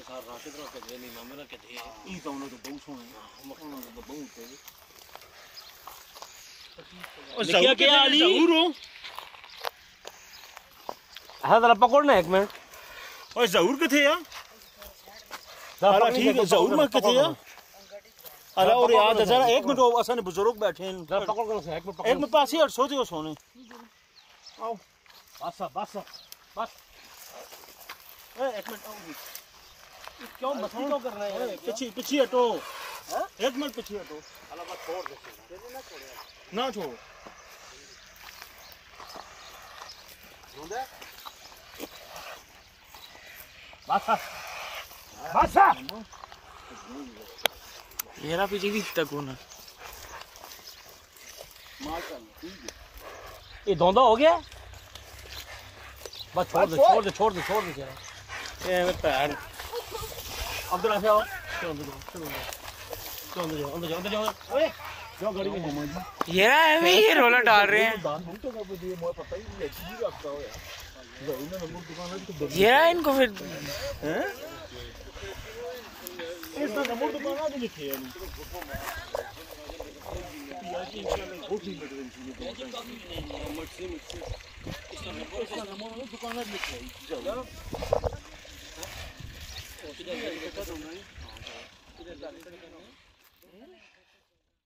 राशिद रो के दे नहीं मामे रो के दे ई तो उन्होंने तो बहुत सोने मखना तो बहुत है ओ जहूर के आली जहूर हो है जरा पकड़ना एक मिनट ओ जहूर के थे यार अरे ठीक है जहूर में के थे यार अरे और याद है जरा एक मिनट असन बुजुर्ग बैठे हैं जरा पकड़ कर से एक मिनट पास ही 800 दियो सोने आओ बस ए एक मिनट आओ क्यों मस्ती क्यों कर रहे हैं पीछे हटो एक मिनट पीछे हटो अल्लाह बस छोड़ दे ना छोड़ बस येरा पीछे भी तक होना ये धोंधा हो गया बस छोड़ दे ये मैं पैर अंदर आ जाओ अंदर जाओ ओए जाओ गाड़ी में ये अभी ये रोला डाल रहे हैं ये इनको फिर इस तरह नंबर दुकान भी लिखे हैं यार कि इंशाल्लाह बहुत ही नंबर दुकान लिखे हैं जाओ